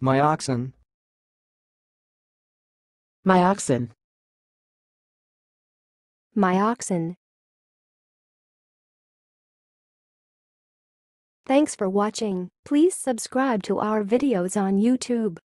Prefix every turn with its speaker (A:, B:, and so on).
A: myoxine,
B: myoxine,
C: myoxine. Thanks for watching. Please subscribe to our videos on YouTube.